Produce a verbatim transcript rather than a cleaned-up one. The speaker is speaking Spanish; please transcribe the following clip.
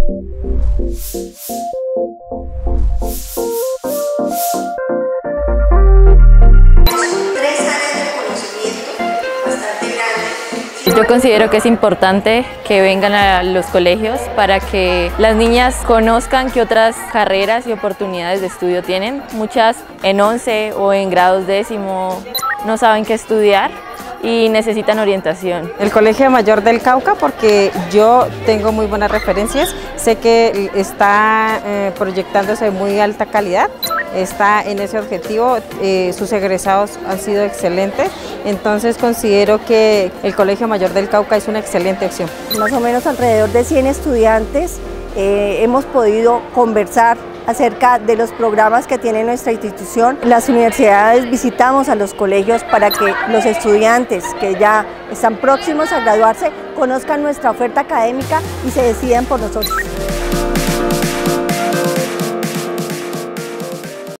Yo considero que es importante que vengan a los colegios para que las niñas conozcan qué otras carreras y oportunidades de estudio tienen. Muchas en once o en grados décimo no saben qué estudiar y necesitan orientación. El Colegio Mayor del Cauca, porque yo tengo muy buenas referencias, sé que está eh, proyectándose de muy alta calidad, está en ese objetivo, eh, sus egresados han sido excelentes, entonces considero que el Colegio Mayor del Cauca es una excelente opción. Más o menos alrededor de cien estudiantes eh, hemos podido conversar acerca de los programas que tiene nuestra institución. En las universidades visitamos a los colegios para que los estudiantes que ya están próximos a graduarse conozcan nuestra oferta académica y se decidan por nosotros.